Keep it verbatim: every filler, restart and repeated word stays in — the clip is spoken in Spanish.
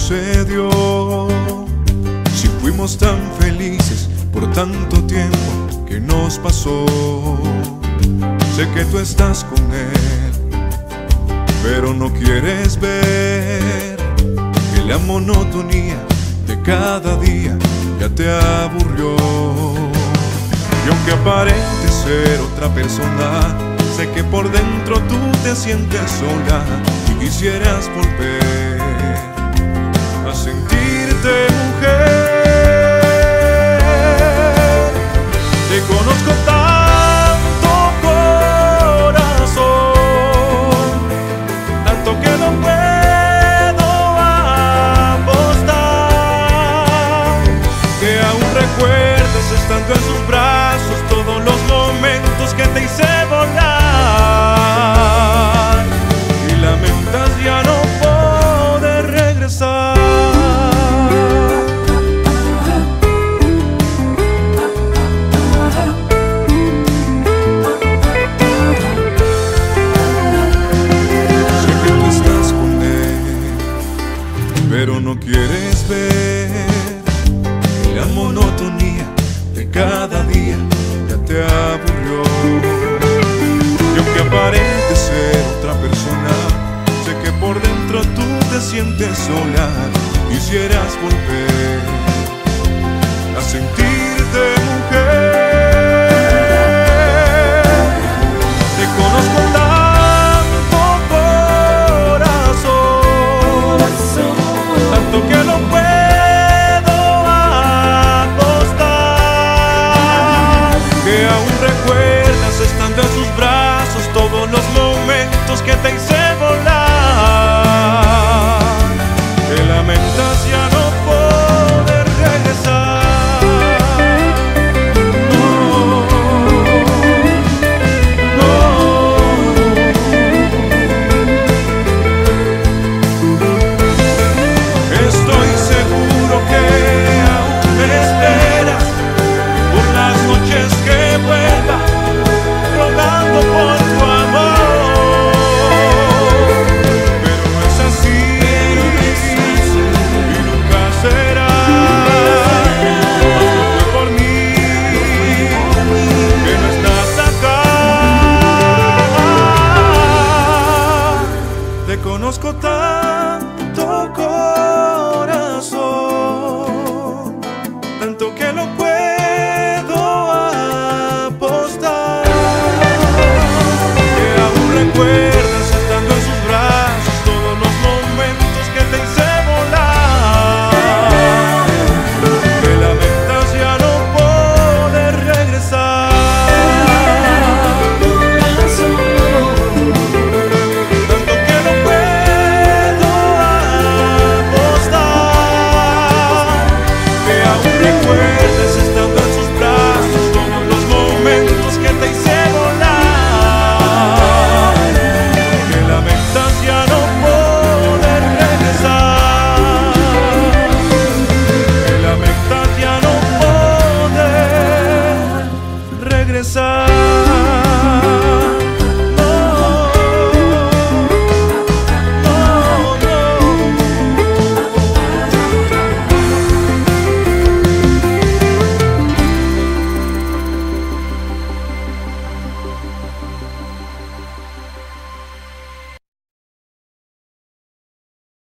sucedió? Si fuimos tan felices por tanto tiempo que nos pasó. Sé que tú estás con él, pero no quieres ver que la monotonía de cada día ya te aburrió. Y aunque aparente ser otra persona, sé que por dentro tú te sientes sola y quisieras volver a sentirte mujer. Te conozco tanto, corazón, tanto que no puedo apostar que aún recuerdes estando en sus brazos todos los momentos que te hice volar, y lamentas ya no poder regresar. Sé que tú estás con él, pero no quieres ver que la monotonía de cada día ya te aburrió. Y aunque aparente ser otra persona, sé que por dentro tú te sientes sola, quisieras volver a sentirte mujer. Te conozco tanto, corazón, tanto que no puedo apostar que aún recuerdas estando en sus brazos todos los momentos que te hice volar, que lamentas ya no poder regresar. No, no. Estoy seguro que aún me esperas por las noches que vuelva, rogando por tu amor, pero no es así y nunca será. No fue por mí que no estás acá. Te conozco tanto, corazón, tanto que no puedo apostar que aún recuerdo